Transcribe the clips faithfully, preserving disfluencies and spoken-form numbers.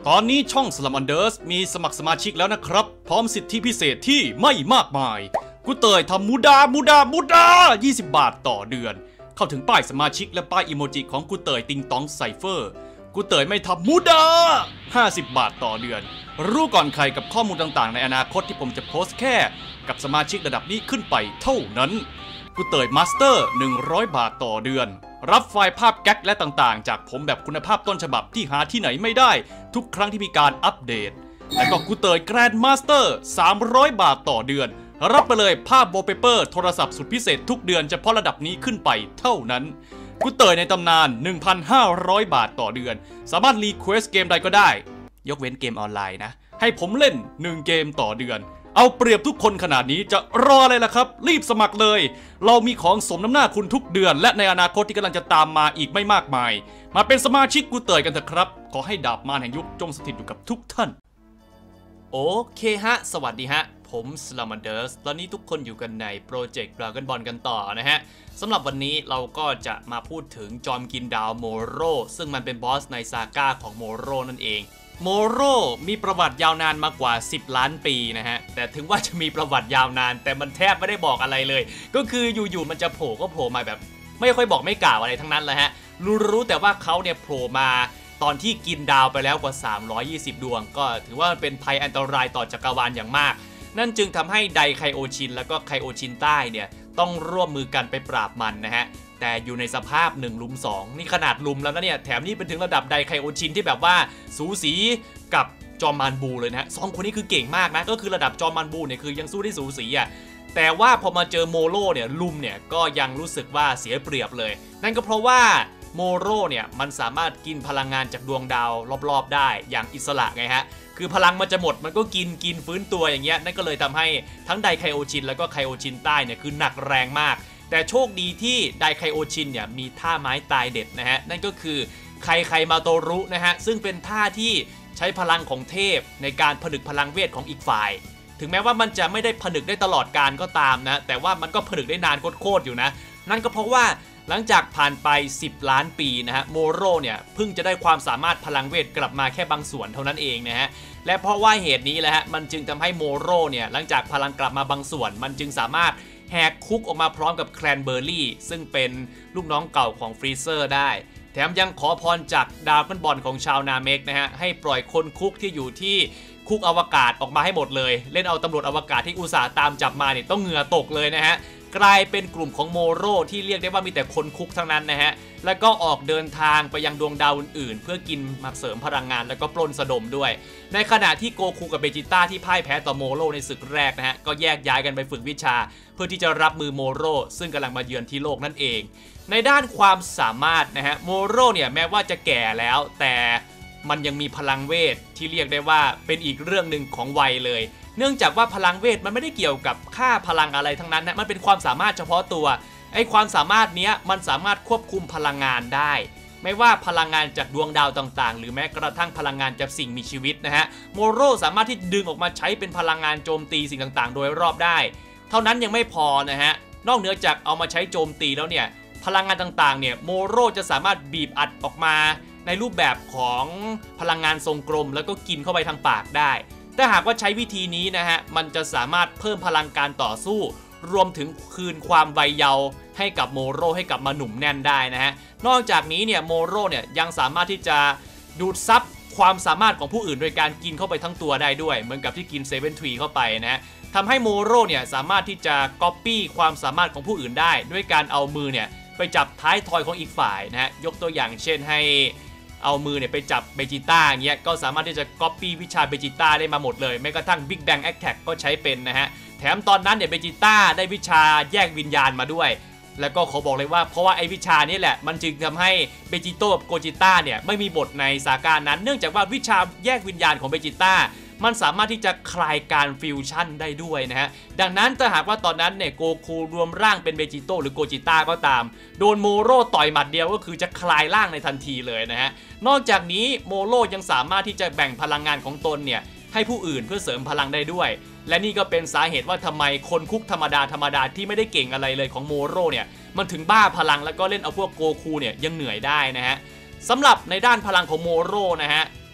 ตอนนี้ช่อง Slum Unders มีสมัครสมาชิกแล้วนะครับพร้อมสิทธิพิเศษที่ไม่มากมายกูเตยทำมูดามูดามูดายี่สิบบาทต่อเดือนเข้าถึงป้ายสมาชิกและป้ายอีโมจิของกูเตยติงตองไซเฟอร์กูเตยไม่ทำมูดาห้าสิบบาทต่อเดือนรู้ก่อนใครกับข้อมูลต่างๆในอนาคตที่ผมจะโพสต์แค่กับสมาชิกระดับนี้ขึ้นไปเท่านั้นกูเตยมาสเตอร์หนึ่งร้อยบาทต่อเดือนรับไฟล์ภาพแก๊กและต่างๆจากผมแบบคุณภาพต้นฉบับที่หาที่ไหนไม่ได้ทุกครั้งที่มีการอัปเดตและก็กูเตยแกรนด์มาสเตอร์สามร้อยบาทต่อเดือนรับไปเลยภาพวอลเปเปอร์โทรศัพท์สุดพิเศษทุกเดือนเฉพาะระดับนี้ขึ้นไปเท่านั้นกูเตยในตำนาน หนึ่งพันห้าร้อย บาทต่อเดือนสามารถรีเควสเกมใดก็ได้ยกเว้นเกมออนไลน์นะให้ผมเล่นหนึ่งเกมต่อเดือนเอาเปรียบทุกคนขนาดนี้จะรออะไรล่ะครับรีบสมัครเลยเรามีของสมน้ำหน้าคุณทุกเดือนและในอนาคตที่กำลังจะตามมาอีกไม่มากมายมาเป็นสมาชิกกูเตยกันเถอะครับขอให้ดาบมารแห่งยุคจงสถิตอยู่กับทุกท่านโอเคฮะสวัสดีฮะผม Slum Unders ตอนนี้ทุกคนอยู่กันในโปรเจกต์ Dragon Ball กันต่อนะฮะสำหรับวันนี้เราก็จะมาพูดถึงจอมกินดาวโมโรซึ่งมันเป็นบอสในซาก้าของโมโรนั่นเองโมโรมีประวัติยาวนานมากว่าสิบล้านปีนะฮะแต่ถึงว่าจะมีประวัติยาวนานแต่มันแทบไม่ได้บอกอะไรเลยก็คืออยู่ๆมันจะโผล่ก็โผล่มาแบบไม่ค่อยบอกไม่กล่าวอะไรทั้งนั้นเลยฮะรู้ๆแต่ว่าเขาเนี่ยโผล่มาตอนที่กินดาวไปแล้วกว่าสามร้อยยี่สิบดวงก็ถือว่าเป็นภัยอันตรายต่อจักรวาลอย่างมากนั่นจึงทำให้ไดไคโอชินแล้วก็ไคโอชินใต้เนี่ยต้องร่วมมือกันไปปราบมันนะฮะแต่อยู่ในสภาพหนึ่งลุมสองนี่ขนาดลุมแล้วนะเนี่ยแถมนี่เป็นถึงระดับไดไคโอชินที่แบบว่าสูสีกับจอมมานบูเลยนะฮะสองคนนี้คือเก่งมากนะก็คือระดับจอมมานบูเนี่ยคือยังสู้ได้สูสีอ่ะแต่ว่าพอมาเจอโมโรเนี่ยลุมเนี่ยก็ยังรู้สึกว่าเสียเปรียบเลยนั่นก็เพราะว่าโมโรเนี่ยมันสามารถกินพลังงานจากดวงดาวรอบๆได้อย่างอิสระไงฮะคือพลังมันจะหมดมันก็กินกินฟื้นตัวอย่างเงี้ยนั่นก็เลยทำให้ทั้งไดไคโอชินแล้วก็ไคโอชินใต้เนี่ยคือหนักแรงมากแต่โชคดีที่ไดไคโอชินเนี่ยมีท่าไม้ตายเด็ดนะฮะนั่นก็คือไคไคมาโตรุนะฮะซึ่งเป็นท่าที่ใช้พลังของเทพในการผนึกพลังเวทของอีกฝ่ายถึงแม้ว่ามันจะไม่ได้ผนึกได้ตลอดกาลก็ตามนะแต่ว่ามันก็ผนึกได้นานโคตรๆอยู่นะนั่นก็เพราะว่าหลังจากผ่านไปสิบล้านปีนะฮะโมโรเนี่ยเพิ่งจะได้ความสามารถพลังเวทกลับมาแค่บางส่วนเท่านั้นเองนะฮะและเพราะว่าเหตุนี้แหละฮะมันจึงทำให้โมโรเนี่ยหลังจากพลังกลับมาบางส่วนมันจึงสามารถแหกคุกออกมาพร้อมกับแคลนเบอร์รี่ซึ่งเป็นลูกน้องเก่าของฟรีเซอร์ได้แถมยังขอพรจากดราก้อนบอลของชาวนาเมกนะฮะให้ปล่อยคนคุกที่อยู่ที่คุกอวกาศออกมาให้หมดเลยเล่นเอาตำรวจอวกาศที่อุตส่าห์ตามจับมาเนี่ยต้องเหงื่อตกเลยนะฮะกลายเป็นกลุ่มของโมโรที่เรียกได้ว่ามีแต่คนคุกทั้งนั้นนะฮะแล้วก็ออกเดินทางไปยังดวงดาวอื่นๆเพื่อกินมาเสริมพลังงานแล้วก็ปล้นสะดมด้วยในขณะที่โกคูกับเบจิต้าที่พ่ายแพ้ต่อโมโรในศึกแรกนะฮะก็แยกย้ายกันไปฝึกวิชาเพื่อที่จะรับมือโมโรซึ่งกำลังมาเยือนที่โลกนั่นเองในด้านความสามารถนะฮะโมโรเนี่ยแม้ว่าจะแก่แล้วแต่มันยังมีพลังเวทที่เรียกได้ว่าเป็นอีกเรื่องหนึ่งของวัยเลยเนื่องจากว่าพลังเวทมันไม่ได้เกี่ยวกับค่าพลังอะไรทั้งนั้นนะมันเป็นความสามารถเฉพาะตัวไอ้ความสามารถเนี้ยมันสามารถควบคุมพลังงานได้ไม่ว่าพลังงานจากดวงดาวต่างๆหรือแม้กระทั่งพลังงานจากสิ่งมีชีวิตนะฮะโมโรสามารถที่ดึงออกมาใช้เป็นพลังงานโจมตีสิ่งต่างๆโดยรอบได้เท่านั้นยังไม่พอนะฮะนอกเหนือจากเอามาใช้โจมตีแล้วเนี่ยพลังงานต่างๆเนี่ยโมโรจะสามารถบีบอัดออกมาในรูปแบบของพลังงานทรงกลมแล้วก็กินเข้าไปทางปากได้ถ้าหากว่าใช้วิธีนี้นะฮะมันจะสามารถเพิ่มพลังการต่อสู้รวมถึงคืนความวัยเยาว์ให้กับโมโรให้กลับมาหนุ่มแน่นได้นะฮะนอกจากนี้เนี่ยโมโรเนี่ยยังสามารถที่จะดูดซับความสามารถของผู้อื่นโดยการกินเข้าไปทั้งตัวได้ด้วยเหมือนกับที่กินเซเว่นทรีเข้าไปนะฮะทำให้โมโรเนี่ยสามารถที่จะก๊อปปี้ความสามารถของผู้อื่นได้ด้วยการเอามือเนี่ยไปจับท้ายทอยของอีกฝ่ายนะฮะยกตัวอย่างเช่นให้เอามือเนี่ยไปจับเบจิต้าอย่างเงี้ยก็สามารถที่จะก๊อปปี้วิชาเบจิต้าได้มาหมดเลยแม้กระทั่ง Big Bang Attack ก็ใช้เป็นนะฮะแถมตอนนั้นเนี่ยเบจิต้าได้วิชาแยกวิญญาณมาด้วยแล้วก็ขอบอกเลยว่าเพราะว่าไอ้วิชานี้แหละมันจึงทำให้เบจิโต้กับโกจิต้าเนี่ยไม่มีบทในซาก้านั้นเนื่องจากว่าวิชาแยกวิญญาณของเบจิต้ามันสามารถที่จะคลายการฟิวชั่นได้ด้วยนะฮะดังนั้นถ้าหากว่าตอนนั้นเนี่ยโกคูรวมร่างเป็นเบจิโต้หรือโกจิต้าก็ตามโดนโมโรต่อยหมัดเดียวก็คือจะคลายร่างในทันทีเลยนะฮะนอกจากนี้โมโรยังสามารถที่จะแบ่งพลังงานของตนเนี่ยให้ผู้อื่นเพื่อเสริมพลังได้ด้วยและนี่ก็เป็นสาเหตุว่าทำไมคนคุกธรรมดาธรรมดาที่ไม่ได้เก่งอะไรเลยของโมโรเนี่ยมันถึงบ้าพลังแล้วก็เล่นเอาพวกโกคูเนี่ยยังเหนื่อยได้นะฮะสำหรับในด้านพลังของโมโรนะฮะ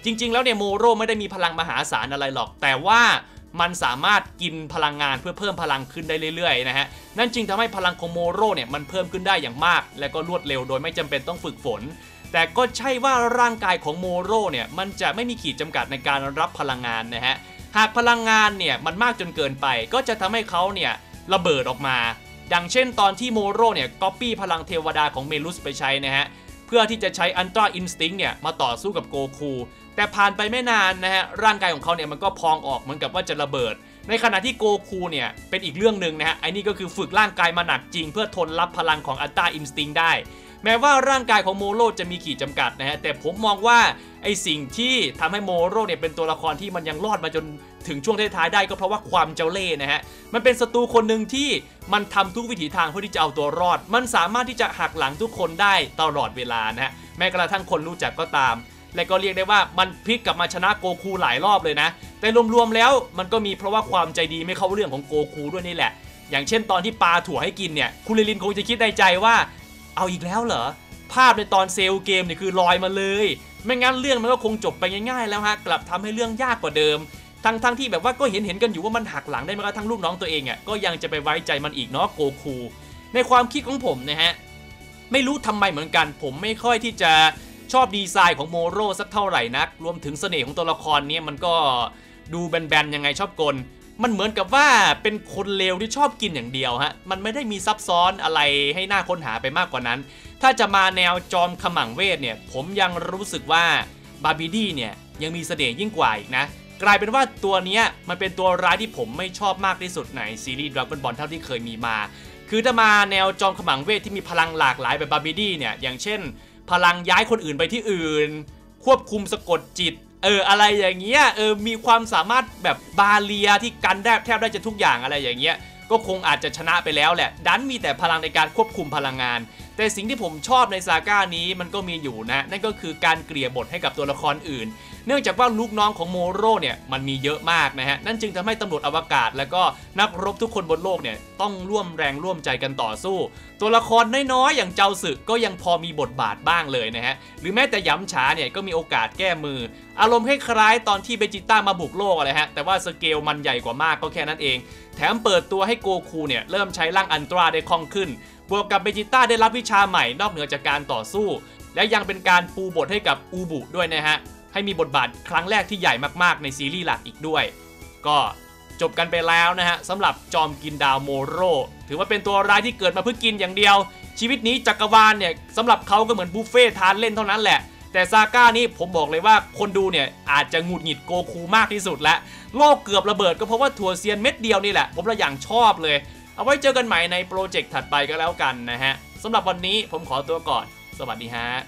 จริงๆแล้วเนี่ยโมโร่ไม่ได้มีพลังมหาศาลอะไรหรอกแต่ว่ามันสามารถกินพลังงานเพื่อเพิ่มพลังขึ้นได้เรื่อยๆนะฮะนั่นจึงทำให้พลังของโมโร่เนี่ยมันเพิ่มขึ้นได้อย่างมากและก็รวดเร็วโดยไม่จำเป็นต้องฝึกฝนแต่ก็ใช่ว่าร่างกายของโมโร่เนี่ยมันจะไม่มีขีดจำกัดในการรับพลังงานนะฮะหากพลังงานเนี่ยมันมากจนเกินไปก็จะทำให้เขาเนี่ยระเบิดออกมาดังเช่นตอนที่โมโร่เนี่ยก๊อปปี้พลังเทวดาของเมลุสไปใช้นะฮะเพื่อที่จะใช้อันตราอินสติ้งเนี่ยมาต่อสู้กับโกคูแต่ผ่านไปไม่นานนะฮะร่างกายของเขาเนี่ยมันก็พองออกเหมือนกับว่าจะระเบิดในขณะที่โกคูเนี่ยเป็นอีกเรื่องหนึ่งนะฮะไอ้นี่ก็คือฝึกร่างกายมาหนักจริงเพื่อทนรับพลังของอันตราอินสติ้งได้แม้ว่าร่างกายของโมโร่จะมีขีดจำกัดนะฮะแต่ผมมองว่าไอสิ่งที่ทำให้โมโร่เนี่ยเป็นตัวละครที่มันยังรอดมาจนถึงช่วงท้ายๆได้ก็เพราะว่าความเจ้าเล่ห์นะฮะมันเป็นศัตรูคนหนึ่งที่มันทำทุกวิถีทางเพื่อที่จะเอาตัวรอดมันสามารถที่จะหักหลังทุกคนได้ตลอดเวลานะฮะแม้กระทั่งคนรู้จักก็ตามและก็เรียกได้ว่ามันพลิกกลับมาชนะโกคูหลายรอบเลยนะแต่รวมๆแล้วมันก็มีเพราะว่าความใจดีไม่เข้าเรื่องของโกคูด้วยนี่แหละอย่างเช่นตอนที่ปาถั่วให้กินเนี่ยคุริลินคงจะคิดในใจว่าเอาอีกแล้วเหรอภาพในตอนเซลเกมเนี่ยคือลอยมาเลยไม่งั้นเรื่องมันก็คงจบไปง่ายๆแล้วฮะกลับทำให้เรื่องยากกว่าเดิมทั้งๆ ท, ที่แบบว่าก็เห็นเห็นกันอยู่ว่ามันหักหลังได้แม้กระทั่งลูกน้องตัวเองอ่ะก็ยังจะไปไว้ใจมันอีกเนาะโกคูในความคิดของผมนะฮะไม่รู้ทำไมเหมือนกันผมไม่ค่อยที่จะชอบดีไซน์ของโมโร่สักเท่าไหร่นักรวมถึงเสน่ห์ของตัวละครนี้มันก็ดูแบนๆยังไงชอบกลมันเหมือนกับว่าเป็นคนเลวที่ชอบกินอย่างเดียวฮะมันไม่ได้มีซับซ้อนอะไรให้น่าค้นหาไปมากกว่านั้นถ้าจะมาแนวจอมขมังเวทเนี่ยผมยังรู้สึกว่าบาบิดี้เนี่ยยังมีเสน่ห์ยิ่งกว่าอีกนะกลายเป็นว่าตัวนี้มันเป็นตัวร้ายที่ผมไม่ชอบมากที่สุดในซีรีส์ Dragon Ball เท่าที่เคยมีมาคือถ้ามาแนวจอมขมังเวทที่มีพลังหลากหลายแบบบาบิดี้เนี่ยอย่างเช่นพลังย้ายคนอื่นไปที่อื่นควบคุมสะกดจิตเอออะไรอย่างเงี้ยเออมีความสามารถแบบบาเลียที่กันได้แทบได้จะทุกอย่างอะไรอย่างเงี้ยก็คงอาจจะชนะไปแล้วแหละดันมีแต่พลังในการควบคุมพลังงานแต่สิ่งที่ผมชอบในซาก้านี้มันก็มีอยู่นะนั่นก็คือการเกลี่ยบทให้กับตัวละครอื่นเนื่องจากว่าลูกน้องของโมโร่เนี่ยมันมีเยอะมากนะฮะนั่นจึงทำให้ตำรวจอวกาศและก็นักรบทุกคนบนโลกเนี่ยต้องร่วมแรงร่วมใจกันต่อสู้ตัวละครน้อยๆอย่างเจ้าสึก็ยังพอมีบทบาทบ้างเลยนะฮะหรือแม้แต่ย้ำฉาเนี่ยก็มีโอกาสแก้มืออารมณ์คล้ายๆตอนที่เบจิต้ามาบุกโลกอะไรฮะแต่ว่าสเกลมันใหญ่กว่ามากก็แค่นั้นเองแถมเปิดตัวให้โกคูเนี่ยเริ่มใช้ร่างอันตราได้คล่องขึ้นบวกกับเบจิต้าได้รับวิชาใหม่นอกเหนือจากการต่อสู้และยังเป็นการปูบทให้กับอูบุด้วยนะฮะให้มีบทบาทครั้งแรกที่ใหญ่มากๆในซีรีส์หลักอีกด้วยก็จบกันไปแล้วนะฮะสำหรับจอมกินดาวโมโร่ถือว่าเป็นตัวร้ายที่เกิดมาเพื่อกินอย่างเดียวชีวิตนี้จักรวาลเนี่ยสำหรับเขาก็เหมือนบุฟเฟ่ทานเล่นเท่านั้นแหละแต่ซาก้านี้ผมบอกเลยว่าคนดูเนี่ยอาจจะหงุดหงิดโกคูมากที่สุดแล้วโลกเกือบระเบิดก็เพราะว่าถั่วเซียนเม็ดเดียวนี่แหละผมละอย่างชอบเลยเอาไว้เจอกันใหม่ในโปรเจกต์ถัดไปก็แล้วกันนะฮะสำหรับวันนี้ผมขอตัวก่อนสวัสดีฮะ